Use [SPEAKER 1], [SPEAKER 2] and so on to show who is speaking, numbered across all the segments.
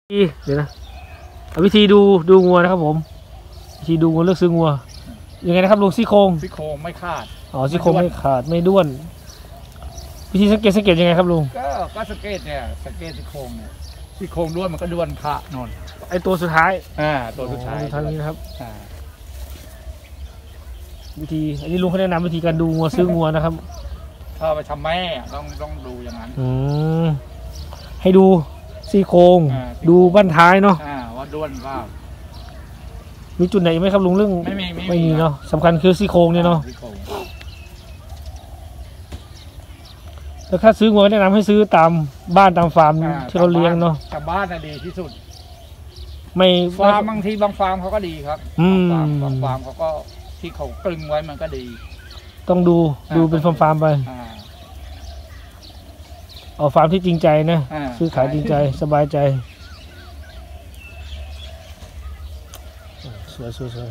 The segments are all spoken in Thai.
[SPEAKER 1] เดี๋ยวนะวิธีดูงัวนะครับผมวิธีดูงัวเลือกซื้องัวยังไงนะครับลุงซี่โครง
[SPEAKER 2] ไม่ขาด
[SPEAKER 1] อ๋อซี่โครงไม่ขาดไม่ด้วนวิธีสังเกตยังไงครับลุง
[SPEAKER 2] ก็สังเกตเนี่ยสังเกตซี่โครงเนี่ยซี่โครงด้วนมันก็ด้วนขะนอน
[SPEAKER 1] ไอตัวสุดท้าย
[SPEAKER 2] ตัวสุดท้าย
[SPEAKER 1] นี้นะครับวิธีอันนี้ลุงเขาแนะนำวิธีการดูงัวซื้องัวนะครับ
[SPEAKER 2] ถ้าไปทำแม่ต้องดูอย่างนั้น
[SPEAKER 1] ให้ดูซี่โครงดูบั้นท้ายเนาะ
[SPEAKER 2] ว่าด้วนว่า
[SPEAKER 1] มีจุดไหนไหมครับลุงเรื่องไม่มีเนาะสำคัญคือซี่โครงเนี่ยเนาะแล้วถ้าซื้องัวแนะนำให้ซื้อตามบ้านตามฟาร์มที่เราเลี้ยงเนาะ
[SPEAKER 2] ตามบ้านน่ะดีที่สุด
[SPEAKER 1] ไม่
[SPEAKER 2] ฟาร์มบางทีบางฟาร์มเขาก็ดีครับบางฟาร์มเขาก็ที่เขากลึงไว้มันก็ดี
[SPEAKER 1] ต้องดูเป็นฟาร์มไปเอาฟาร์มที่จริงใจนะซื้อขายจริงใจสบายใจสวย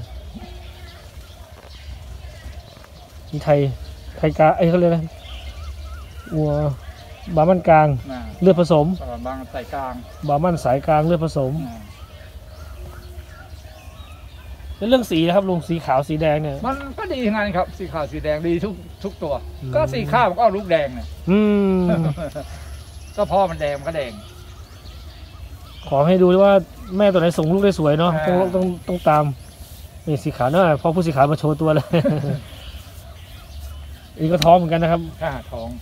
[SPEAKER 1] นี่ไทยกาไอ้เขาเรียกอะไรวัวบามันกลางเลือดผสม
[SPEAKER 2] บางสายกลาง
[SPEAKER 1] บามันสายกลางเลือดผสมแล้วเรื่องสีนะครับลุงสีขาวสีแดงเนี่ย
[SPEAKER 2] มันก็ดีงานครับสีขาวสีแดงดีทุกตัวก็สีขาวมันก็เอาลูกแดงเนี่ยก็พ่อมันแดงมันก็แดง
[SPEAKER 1] ขอให้ดูว่าแม่ตัวไหนส่งลูกได้สวยเนาะต้องตามนี่สีขาวเนาะพอผู้สีขาวมาโชว์ตัวเลยอีกก็ท้องเหมือนกันนะครับ
[SPEAKER 2] ท้อง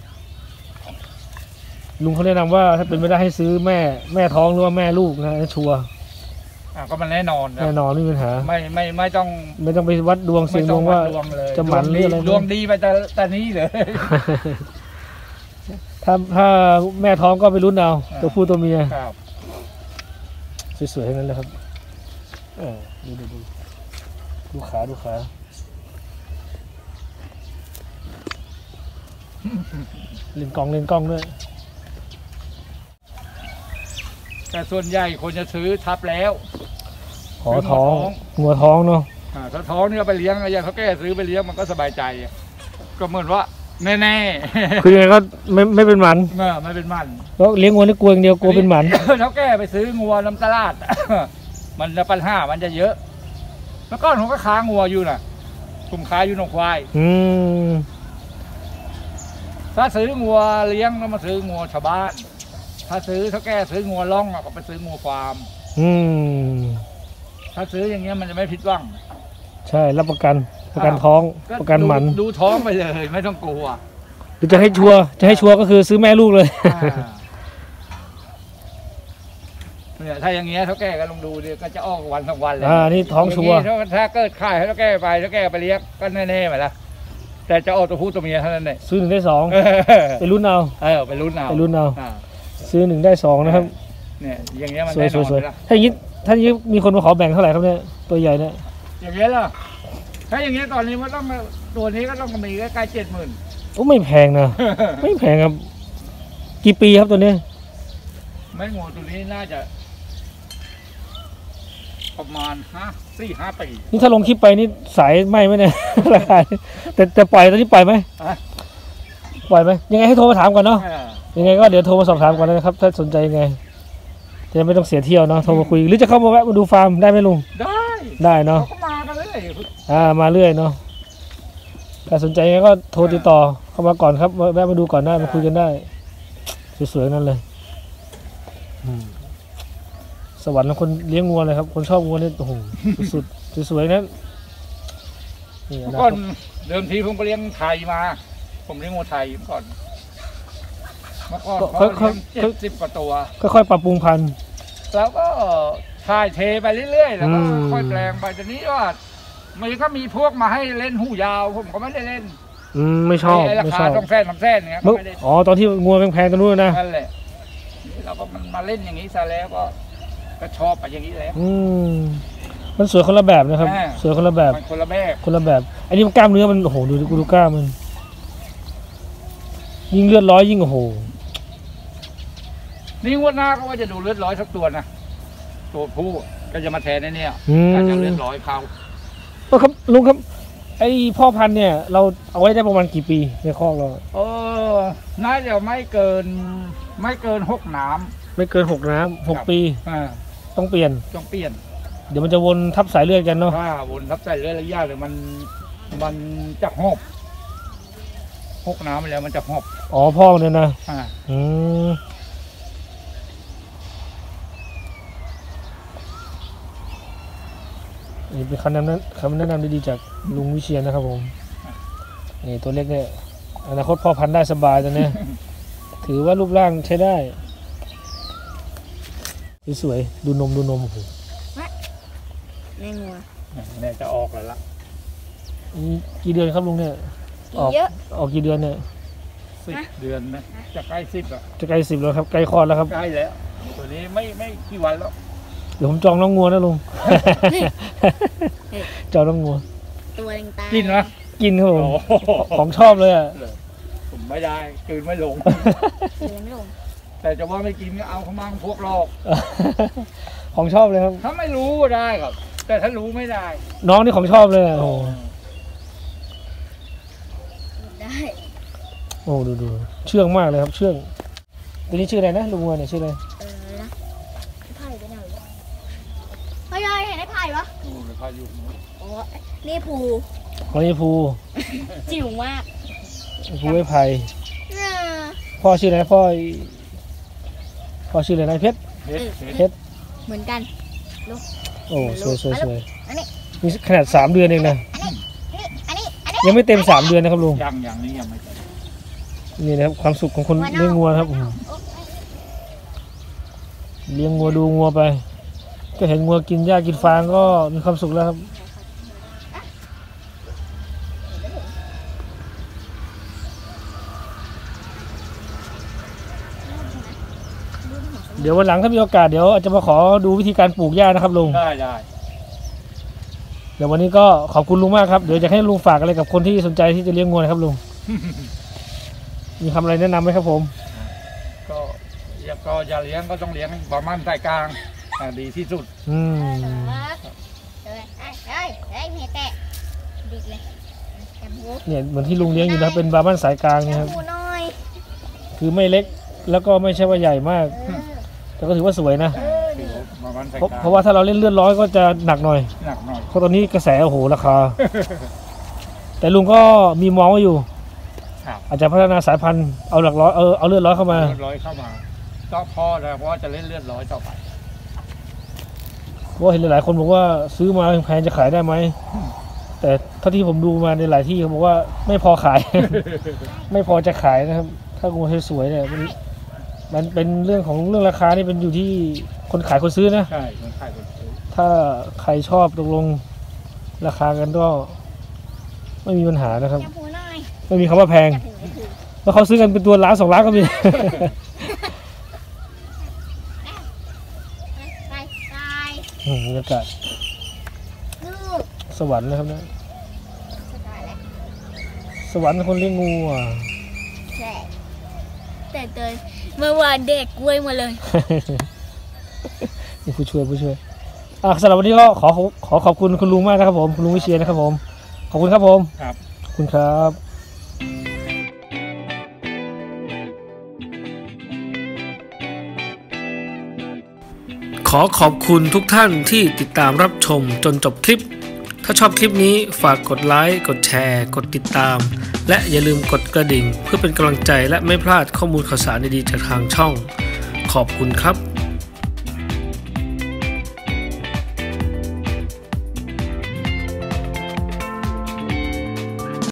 [SPEAKER 1] ลุงเขาแนะนำว่าถ้าเป็นไม่ได้ให้ซื้อแม่ท้องหรือว่าแม่ลูกนะชัวร์
[SPEAKER 2] ก็มันแน่นอน
[SPEAKER 1] ไม่มีปัญหา
[SPEAKER 2] ไม่
[SPEAKER 1] ต้องไปวัดดวงเสียงดวงว่าจะหมันหรืออะไร
[SPEAKER 2] ดวงดีไปแต่นี้เลย
[SPEAKER 1] ถ้าแม่ท้องก็ไปลุ้นเอาตัวผู้ตัวเมียสวยๆทั้งนั้นเลยครับดูขาเล่นกล้องด้วย
[SPEAKER 2] แต่ส่วนใหญ่คนจะซื้อทับแล้ว
[SPEAKER 1] ขอท้องงัวท้องเนาะ
[SPEAKER 2] ถ้าท้องเนี่ยไปเลี้ยงอะไรเขาแก้ซื้อไปเลี้ยงมันก็สบายใจก็เหมือนว่าแน่
[SPEAKER 1] คือยังไงก็ไม่เป็นหมัน
[SPEAKER 2] ไม่เป็นหมัน
[SPEAKER 1] แล้วเลี้ยงงัวนี่กลัวอย่างเดียวกลัวเป็นหมัน
[SPEAKER 2] เขาแก้ไปซื้องัวน้ำตลาดมันจะปัญหามันจะเยอะแล้วก็ผมก็ค้างัวอยู่น่ะผมค้าอยู่หนองควายถ้าซื้องัวเลี้ยงแล้วมาซื้องัวชาวบ้านถ้าแก้ซื้องัวล่องก็ไปซื้องัวฟาร์มถ้าซื้ออย่างเงี้ยมันจะไม่ผิดหวัง
[SPEAKER 1] ใช่รับประกันท้องประกันหมัน
[SPEAKER 2] ดูท้องไปเลยไม่ต้องกลัว
[SPEAKER 1] หรือจะให้ชัวร์ก็คือซื้อแม่ลูกเลย
[SPEAKER 2] เนี่ยถ้าอย่างเงี้ยเขาแก้ก็ลองดูดิก็จะออกวันสองวันเลย
[SPEAKER 1] นี่ท้องชัวร์
[SPEAKER 2] ถ้าเกิดขายให้เขาแก้ไปเลี้ยงก็แน่ๆไปละแต่จะออกตัวผู้ตัวเมียเท่านั้นเอง
[SPEAKER 1] ซื้อ1 ได้ 2ไปลุ้นเอา
[SPEAKER 2] ไปลุ้นเอา
[SPEAKER 1] ซื้อ1 ได้ 2นะครับ
[SPEAKER 2] เนี่ยอย่างเงี้ยมันแน่นอน
[SPEAKER 1] ถ้าอย่างนี้มีคนมาขอแบ่งเท่าไหร่ครับเนี่ยตัวใหญ่เนี่ย
[SPEAKER 2] อย่างเงี้ยล่ะถ้าอย่างเงี้ยตอนนี้มันต้องตัวนี้ก็ต้องมีใกล้70,000
[SPEAKER 1] โอ้ไม่แพงนะไม่แพงครับกี่ปีครับตัวนี้
[SPEAKER 2] ไม่งูตัวนี้น่าจะประมาณ4-5 ปี
[SPEAKER 1] นี่ถ้าลงคลิปไปนี่สายไหมเนี่ยราคาแต่ปล่อยตอนนี้ปล่อยไหมยังไงให้โทรมาถามก่อนเนาะยังไงก็เดี๋ยวโทรมาสอบถามก่อนนะครับถ้าสนใจยังไงจะไม่ต้องเสียเที่ยวเนาะโทรมาคุยหรือจะเข้ามาแวะมาดูฟาร์มได้ไหมลุงได้เนาะ
[SPEAKER 2] เขามากันเลย
[SPEAKER 1] มาเรื่อยเนาะถ้าสนใจยังไงก็โทรติดต่อเข้ามาก่อนครับแวะมาดูก่อนได้มาคุยกันได้สวยๆนั่นเลยสวรรค์ของคนเลี้ยงงัวเลยครับคนชอบงัวนี่โอ้โหสุดสวยๆนั้น
[SPEAKER 2] ก่อนเดิมทีผมก็เลี้ยงไทยมาผมเลี้ยงงัวไทยก่อนเขา70 กว่าตัว
[SPEAKER 1] ค่อยๆปรับปรุงพันธุ์
[SPEAKER 2] แล้วก็ถ่ายเทไปเรื่อยๆแล้วก็ค่อยแปลงไปตอนนี้ว่ามันก็มีพวกมาให้เล่นหูยาวผมก็ไม่ได้เล่น
[SPEAKER 1] ไม่ชอบ
[SPEAKER 2] ราคาต้องแสนเงี้ย
[SPEAKER 1] ตอนที่งัวแพงๆตัวนู้นนะ
[SPEAKER 2] นั่นแหละเราก็มาเล่นอย่างนี้ซะแล้วก็ชอบไปอย่างนี้แล้ว
[SPEAKER 1] มันสวยคนละแบบนะครับสวยคนละแบบอันนี้มันกล้ามเนื้อมันโอ้โหดูกล้ามมันยิ่งเลือดร้อยยิ่งโอ้โห
[SPEAKER 2] นี่งวดหน้าก็ว่าจะดูเลือดร้อยสักตัวนะตัวผู้ก็จะมาแทนในเนี่ยอาจจะเลือดร้อยเขา
[SPEAKER 1] ครับลุงครับไอ้พ่อพันธุ์เนี่ยเราเอาไว้ได้ประมาณกี่ปีในคอกเรา
[SPEAKER 2] น่าจะไม่เกิน6 น้ำ
[SPEAKER 1] ไม่เกิน6 น้ำ 6 ปี ต้องเปลี่ยน
[SPEAKER 2] ต้องเปลี่ยน
[SPEAKER 1] เดี๋ยวมันจะวนทับสายเลือดกันเนาะ
[SPEAKER 2] ถ้าวนทับใส่เลือดระยะเลยมันจะหอบพกน้ำไปแล้วมันจะหอบ
[SPEAKER 1] อ๋อพ่อเนี่ยนะ อืมนี่เป็นคำแนะนำดีๆจากลุงวิเชียรนะครับผมนี่ตัวเล็กเนี่ยอนาคตพ่อพันธุ์ได้สบายตัวเนี้ย ถือว่ารูปร่างใช้ได้สวยๆดูนมโอ้โห
[SPEAKER 3] ในงัว
[SPEAKER 2] เนี่ยจะออกแล้วล่ะ
[SPEAKER 1] นี่กี่เดือนครับลุงเนี่ยออก
[SPEAKER 3] เยอะ
[SPEAKER 1] ออกกี่เดือนเนี่ย
[SPEAKER 2] 10 เดือนนะจะใกล้10อ่ะ
[SPEAKER 1] จะใกล้10แล้วครับใกล้คลอดแล้วครับ
[SPEAKER 2] ใกล้แล้วตัวนี้ไม่กี่วันแล้ว
[SPEAKER 1] เดี๋ยวผมจองน้องงัวนะลุง จองน้องงัว
[SPEAKER 3] ตัวแดงตา
[SPEAKER 2] กินนะ
[SPEAKER 1] กินครับผม
[SPEAKER 2] โอ้โห
[SPEAKER 1] ของชอบเลยอ่ะ
[SPEAKER 2] ผมไม่ได้คืนไม่ลง
[SPEAKER 3] กินไม่ลง
[SPEAKER 2] แต่จะว่าไม่กินก็เอาเขามั่งพวกหลอก
[SPEAKER 1] ของชอบเลยครับ
[SPEAKER 2] ถ้าไม่รู้ก็ได้ครับ แต่ถ้ารู้ไม่ได้
[SPEAKER 1] น้องนี่ของชอบเลยอะโอ้โห
[SPEAKER 3] ได้
[SPEAKER 1] โอ้ดูเชื่องมากเลยครับเชื่องตัวนี้ชื่ออะไรนะลุงวัวเนี่ยชื่ออะไร
[SPEAKER 3] นะไผ่ไปไหนวะเฮ้ยเห็นไอ้ไผ่ปะ
[SPEAKER 2] ดูเลยพายุ
[SPEAKER 3] อ๋อนี่ภู
[SPEAKER 1] ของนี่ภู
[SPEAKER 3] จิ๋วมาก
[SPEAKER 1] ภูไม้ไผ่
[SPEAKER 3] น่า
[SPEAKER 1] พ่อชื่ออะไรพ่อชื่ออะไรนะเพชร
[SPEAKER 2] เพชร
[SPEAKER 3] เหมือนกัน
[SPEAKER 1] โอ้สวย
[SPEAKER 3] อันนี้
[SPEAKER 1] นี่ขนาด3 เดือนเองนะ
[SPEAKER 3] อันนี้
[SPEAKER 1] ยังไม่เต็ม3 เดือนนะครับลุง
[SPEAKER 2] อย่างนี้ยังไม่ใช่
[SPEAKER 1] นี่นะครับความสุขของคนเลี้ยงงัวนะครับเลี้ยงงัวดูงัวไป ก็เห็นงัวกินหญ้ากินฟางก็มีความสุขแล้วครับเดี๋ยววันหลังถ้ามีโอกาสเดี๋ยวอาจจะมาขอดูวิธีการปลูกหญ้านะครับลุง
[SPEAKER 2] ได้
[SPEAKER 1] เดี๋ยววันนี้ก็ขอบคุณลุงมากครับเดี๋ยวจะให้ลุงฝากอะไรกับคนที่สนใจที่จะเลี้ยงงัวนะครับลุง มีคำอะไรแนะนำไหมครับผม
[SPEAKER 2] ก็อย่าเลี้ยงก็ต้องเลี้ยงประมาณสายกลางดีที่สุด
[SPEAKER 3] เฮ้ยเมียแตะดิกเลยแอบหู
[SPEAKER 1] เนี่ยเหมือนที่ลุงเลี้ยงอยู่นะครับเป็นบาร์มันสายกลางเนะครับ
[SPEAKER 3] หูหน่อย
[SPEAKER 1] คือไม่เล็กแล้วก็ไม่ใช่ว่าใหญ่มาก แต่ก็ถือว่าสวยนะ
[SPEAKER 2] ถือประมาณสาย
[SPEAKER 1] เพราะ
[SPEAKER 2] กลาง
[SPEAKER 1] เพราะว่าถ้าเราเล่นเลือดร้อยก็จะหนักหน่อย
[SPEAKER 2] หนักหน่อย
[SPEAKER 1] เพราะตอนนี้กระแสโอ้โหราคา แต่ลุงก็มีมองไว้อยู่
[SPEAKER 2] ครับ
[SPEAKER 1] อาจจะพัฒนาสายพันธุ์เอาหลักร้อยเอาเลือดร้อยเข้ามา
[SPEAKER 2] เลือดร้อยเข้ามาก็พอแล้วเพราะว่าจะเล่นเลือดร้อยต่อไป
[SPEAKER 1] เพราะว่าเห็นหลายๆคนบอกว่าซื้อมาแพงๆจะขายได้ไหมแต่เท่าที่ผมดูมาในหลายที่เขาบอกว่าไม่พอขาย ไม่พอจะขายนะครับ ถ้างูสวยๆเนี่ยมันเป็นเรื่องราคานี่เป็นอยู่ที่คนขายคนซื้อนะ
[SPEAKER 2] ใช่คนขายคนซื้อ
[SPEAKER 1] ถ้าใครชอบตกลงราคากันก็ไม่มีปัญหานะครับ
[SPEAKER 3] แอบหูหน่อย
[SPEAKER 1] ไม่มีคำว่าแพง
[SPEAKER 3] จับหูไม่ถูก
[SPEAKER 1] แล้วเขาซื้อกันเป็นตัวล้าน2 ล้านก็มี
[SPEAKER 3] ไป
[SPEAKER 1] บรรยากาศ
[SPEAKER 3] ลูก
[SPEAKER 1] สวรรค์นะครับเนะ
[SPEAKER 3] สบายแล้ว
[SPEAKER 1] สวรรค์คนเลี้ยงงูอ่ะ
[SPEAKER 3] ใช่แต่เดินเมื่อวานเด็กกล้วยมาเลย
[SPEAKER 1] นี่ผู้ช่วยสำหรับวันนี้ก็ขอขอบคุณคุณลุงมากนะครับผมคุณลุงวิเชียรนะครับผมขอบคุณครับผม
[SPEAKER 2] ครับ
[SPEAKER 1] ขอบคุณครับ ขอขอบคุณทุกท่านที่ติดตามรับชมจนจบคลิป ถ้าชอบคลิปนี้ฝากกดไลค์กดแชร์กดติดตาม และอย่าลืมกดกระดิ่งเพื่อเป็นกำลังใจและไม่พลาดข้อมูลข่าวสารดีๆจากทางช่องขอบคุณครับ